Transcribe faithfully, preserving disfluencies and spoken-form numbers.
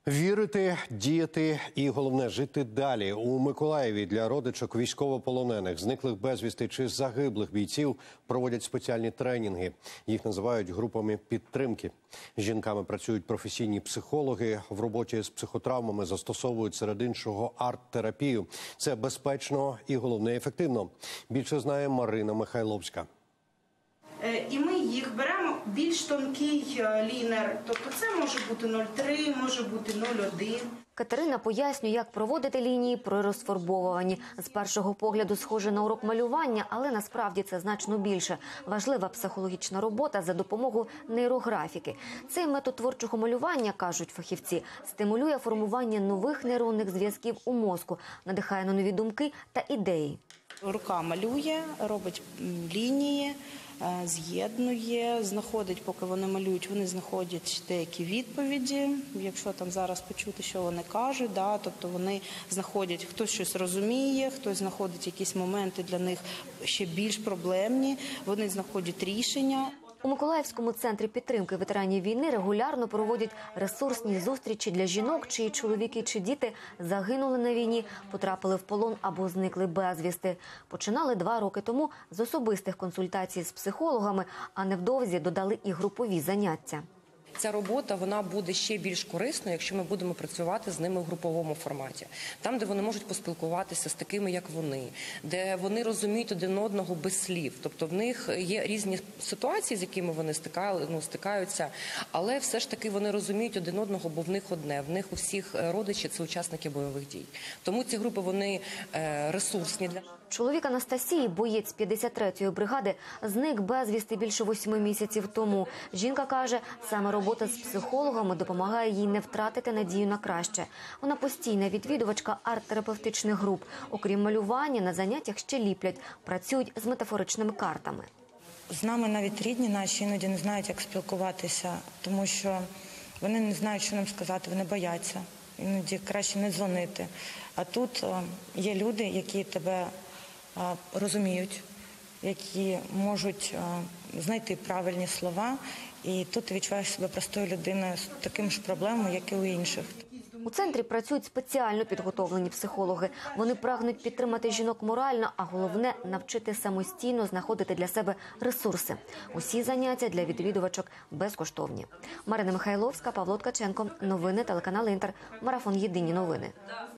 Вірити, діяти і, головне, жити далі. У Миколаєві для родичок військовополонених, зниклих безвісти чи загиблих бійців проводять спеціальні тренінги. Їх називають групами підтримки. З жінками працюють професійні психологи. В роботі з психотравмами застосовують серед іншого арт-терапію. Це безпечно і, головне, ефективно. Більше знає Марина Михайловська. І ми їх беремо більш тонкий лінер, тобто це може бути нуль цілих три, може бути нуль цілих один. Катерина пояснює, як проводити лінії при розфарбовуванні. З першого погляду схоже на урок малювання, але насправді це значно більше. Важлива психологічна робота за допомогою нейрографіки. Цей метод творчого малювання, кажуть фахівці, стимулює формування нових нейронних зв'язків у мозку, надихає на нові думки та ідеї. Рука малює, робить лінії, з'єднує, знаходить, поки вони малюють, вони знаходять деякі відповіді, якщо там зараз почути, що вони кажуть, да, тобто вони знаходять, хтось щось розуміє, хтось знаходить якісь моменти для них ще більш проблемні, вони знаходять рішення. У Миколаївському центрі підтримки ветеранів війни регулярно проводять ресурсні зустрічі для жінок, чиї чоловіки чи діти загинули на війні, потрапили в полон або зникли безвісти. Починали два роки тому з особистих консультацій з психологами, а невдовзі додали і групові заняття. Ця робота, вона буде ще більш корисною, якщо ми будемо працювати з ними в груповому форматі. Там, де вони можуть поспілкуватися з такими, як вони, де вони розуміють один одного без слів. Тобто в них є різні ситуації, з якими вони стикали, ну, стикаються, але все ж таки вони розуміють один одного, бо в них одне. В них у всіх родичі – це учасники бойових дій. Тому ці групи, вони е, ресурсні. Чоловік Анастасії, боєць п'ятдесят третьої бригади, зник безвісти більше восьми місяців тому. Жінка каже, саме робота з психологами допомагає їй не втратити надію на краще. Вона постійна відвідувачка арт-терапевтичних груп. Окрім малювання, на заняттях ще ліплять, працюють з метафоричними картами. З нами навіть рідні наші іноді не знають, як спілкуватися, тому що вони не знають, що нам сказати, вони бояться. Іноді краще не дзвонити. А тут є люди, які тебе розуміють, які можуть знайти правильні слова, і тут ти відчуваєш себе простою людиною з таким ж проблемами, як і у інших. У центрі працюють спеціально підготовлені психологи. Вони прагнуть підтримати жінок морально, а головне – навчити самостійно знаходити для себе ресурси. Усі заняття для відвідувачок безкоштовні. Марина Михайловська, Павло Ткаченко. Новини телеканал Інтер. Марафон «Єдині новини».